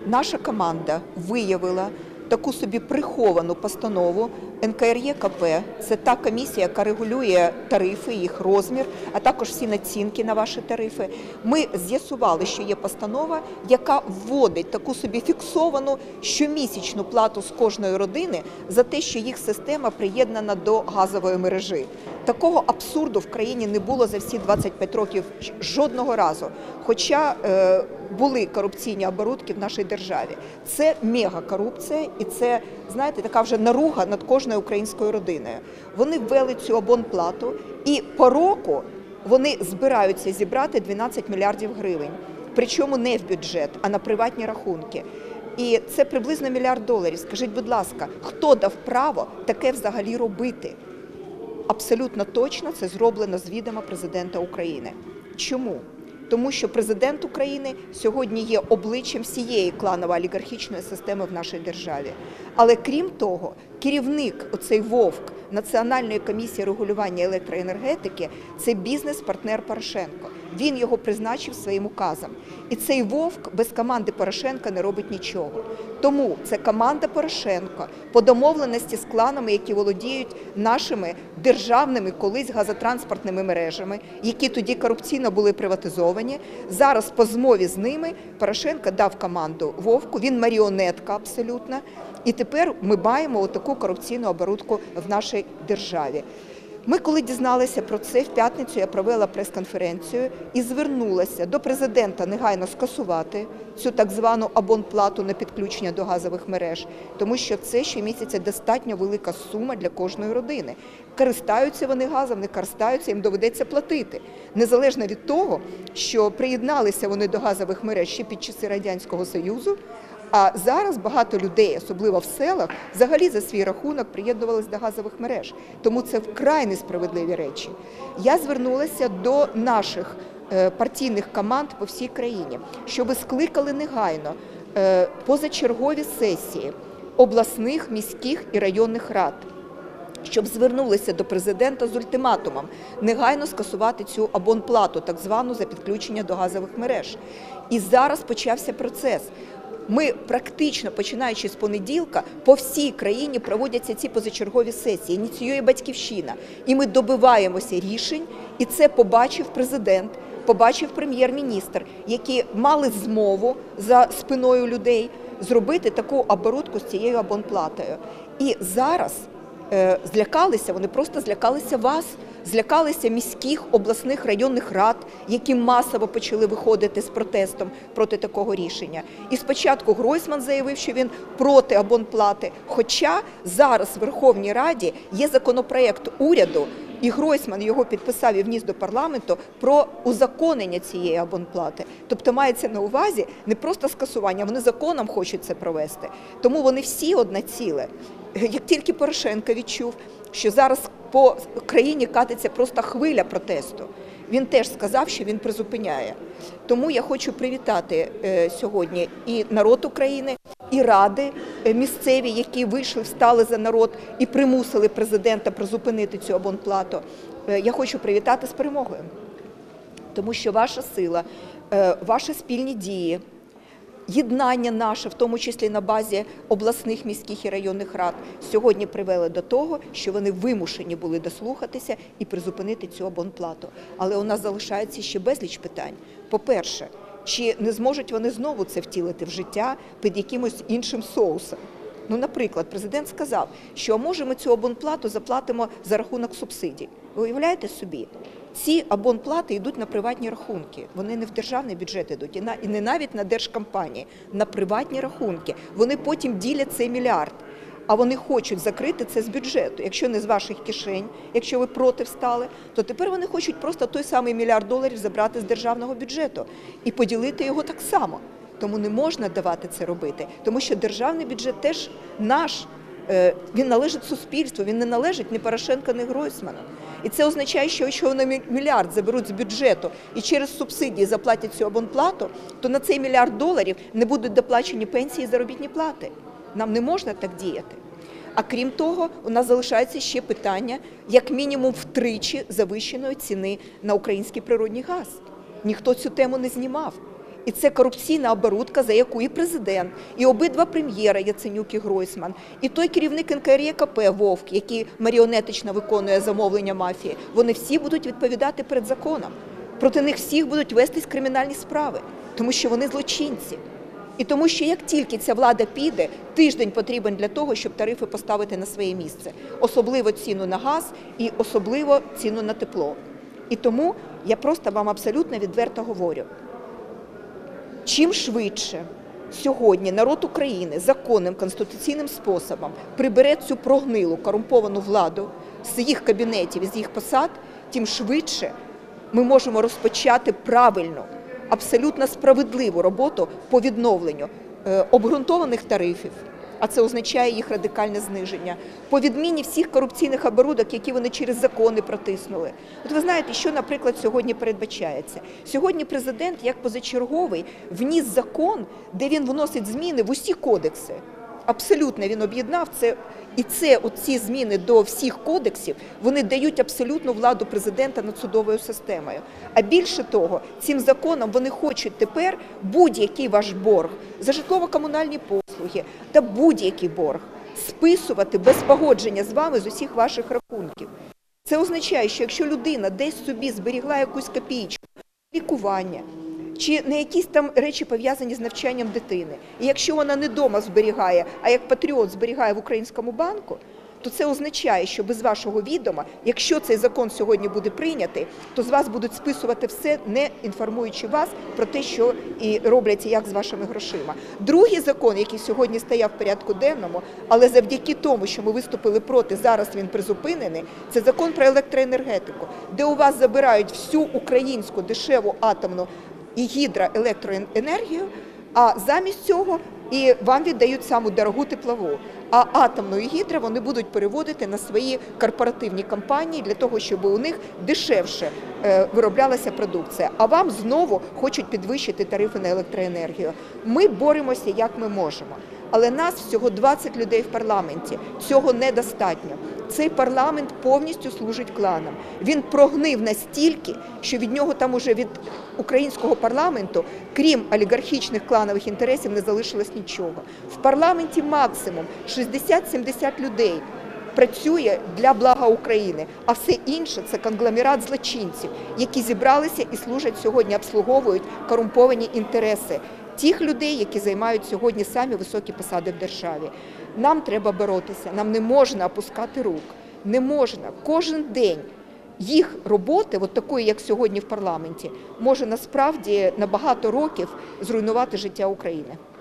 наша команда виявила таку собі приховану постанову НКРЕКП. Це та комісія, яка регулює тарифи, їх розмір, а також всі націнки на ваші тарифи. Ми з'ясували, що є постанова, яка вводить таку собі фіксовану щомісячну плату з кожної родини за те, що їх система приєднана до газової мережі. Такого абсурду в країні не було за всі 25 років жодного разу, хоча були корупційні оборудки в нашій державі. Це мегакорупція і це, знаєте, така вже наруга над кожною українською родиною. Вони ввели цю абонплату і по року вони збираються зібрати 12 мільярдів гривень. Причому не в бюджет, а на приватні рахунки. І це приблизно $1 мільярд. Скажіть, будь ласка, хто дав право таке взагалі робити? Абсолютно точно це зроблено з відома президента України. Чому? Тому що президент України сьогодні є обличчям всієї кланово-олігархічної системи в нашій державі. Але крім того, керівник, оцей Вовк, Національної комісії регулювання електроенергетики, це бізнес-партнер Порошенко. Він його призначив своїм указом. І цей Вовк без команди Порошенка не робить нічого. Тому це команда Порошенко по домовленості з кланами, які володіють нашими державними колись газотранспортними мережами, які тоді корупційно були приватизовані. Зараз по змові з ними Порошенко дав команду Вовку, він маріонетка абсолютно. І тепер ми маємо отаку корупційну оборудку в нашій державі. Ми, коли дізналися про це, в п'ятницю я провела прес-конференцію і звернулася до президента негайно скасувати цю так звану абонплату на підключення до газових мереж, тому що це щомісяця достатньо велика сума для кожної родини. Користаються вони газом, не користаються, їм доведеться платити. Незалежно від того, що приєдналися вони до газових мереж ще під часи Радянського Союзу, а зараз багато людей, особливо в селах, взагалі за свій рахунок приєднувалися до газових мереж. Тому це вкрай несправедливі речі. Я звернулася до наших партійних команд по всій країні, щоб скликали негайно позачергові сесії обласних, міських і районних рад, щоб звернулися до президента з ультиматумом негайно скасувати цю абонплату, так звану за підключення до газових мереж. І зараз почався процес. Ми практично, починаючи з понеділка, по всій країні проводяться ці позачергові сесії, ініціює Батьківщина. І ми добиваємося рішень, і це побачив президент, побачив прем'єр-міністр, які мали змову за спиною людей зробити таку оборудку з цією абонплатою. І зараз злякалися, вони просто злякалися вас, злякалися міських, обласних, районних рад, які масово почали виходити з протестом проти такого рішення. І спочатку Гройсман заявив, що він проти абонплати, хоча зараз в Верховній Раді є законопроект уряду, і Гройсман його підписав і вніс до парламенту про узаконення цієї абонплати. Тобто мається на увазі не просто скасування, вони законом хочуть це провести. Тому вони всі одне ціле. Як тільки Порошенко відчув, що зараз по країні катиться просто хвиля протесту, він теж сказав, що він призупиняє. Тому я хочу привітати сьогодні і народ України, і ради місцеві, які вийшли, встали за народ і примусили президента призупинити цю абонплату. Я хочу привітати з перемогою, тому що ваша сила, ваші спільні дії, єднання наше, в тому числі на базі обласних, міських і районних рад, сьогодні привели до того, що вони вимушені були дослухатися і призупинити цю абонплату. Але у нас залишається ще безліч питань. По-перше, чи не зможуть вони знову це втілити в життя під якимось іншим соусом? Ну, наприклад, президент сказав, що може ми цю абонплату заплатимо за рахунок субсидій. Ви уявляєте собі? Ці абонплати йдуть на приватні рахунки, вони не в державний бюджет йдуть, і не навіть на держкомпанії, на приватні рахунки. Вони потім ділять цей мільярд, а вони хочуть закрити це з бюджету. Якщо не з ваших кишень, якщо ви проти встали, то тепер вони хочуть просто той самий $1 мільярд забрати з державного бюджету і поділити його так само. Тому не можна давати це робити, тому що державний бюджет теж наш, він належить суспільству, він не належить ні Порошенка, ні Гройсману. І це означає, що якщо вони $1 мільярд заберуть з бюджету і через субсидії заплатять цю абонплату, то на цей $1 мільярд не будуть доплачені пенсії і заробітні плати. Нам не можна так діяти. А крім того, у нас залишається ще питання, як мінімум втричі завищеної ціни на український природний газ. Ніхто цю тему не знімав. І це корупційна оборудка, за яку і президент, і обидва прем'єри Яценюк і Гройсман, і той керівник НКРЕКП Вовк, який маріонетично виконує замовлення мафії, вони всі будуть відповідати перед законом. Проти них всіх будуть вестись кримінальні справи, тому що вони злочинці. І тому що як тільки ця влада піде, тиждень потрібен для того, щоб тарифи поставити на своє місце. Особливо ціну на газ і особливо ціну на тепло. І тому я просто вам абсолютно відверто говорю. Чим швидше сьогодні народ України законним конституційним способом прибере цю прогнилу, корумповану владу з їх кабінетів і з їх посад, тим швидше ми можемо розпочати правильну, абсолютно справедливу роботу по відновленню обґрунтованих тарифів, а це означає їх радикальне зниження, по відміні всіх корупційних оборудок, які вони через закони протиснули. От ви знаєте, що, наприклад, сьогодні передбачається? Сьогодні президент, як позачерговий, вніс закон, де він вносить зміни в усі кодекси. Абсолютно він об'єднав це. І оці зміни до всіх кодексів, вони дають абсолютну владу президента над судовою системою. А більше того, цим законом вони хочуть тепер будь-який ваш борг за житлово-комунальні послуги та будь-який борг списувати без погодження з вами з усіх ваших рахунків. Це означає, що якщо людина десь собі зберігла якусь копійку, лікування, чи не якісь там речі пов'язані з навчанням дитини. І якщо вона не вдома зберігає, а як патріот зберігає в українському банку, то це означає, що без вашого відома, якщо цей закон сьогодні буде прийнятий, то з вас будуть списувати все, не інформуючи вас про те, що і роблять, як з вашими грошима. Другий закон, який сьогодні стояв в порядку денному, але завдяки тому, що ми виступили проти, зараз він призупинений, це закон про електроенергетику, де у вас забирають всю українську дешеву атомну і гідроелектроенергію, а замість цього і вам віддають саму дорогу теплову. А атомну і гідро вони будуть переводити на свої корпоративні компанії для того, щоб у них дешевше вироблялася продукція. А вам знову хочуть підвищити тарифи на електроенергію. Ми боремося, як ми можемо. Але нас всього 20 людей в парламенті. Цього недостатньо. Цей парламент повністю служить кланам. Він прогнив настільки, що від нього там уже від українського парламенту, крім олігархічних кланових інтересів, не залишилось нічого. В парламенті максимум 60-70 людей працює для блага України, а все інше – це конгломерат злочинців, які зібралися і служать сьогодні, обслуговують корумповані інтереси тих людей, які займають сьогодні самі високі посади в державі. Нам треба боротися, нам не можна опускати рук, не можна. Кожен день їх роботи, от такої, як сьогодні в парламенті, може насправді на багато років зруйнувати життя України.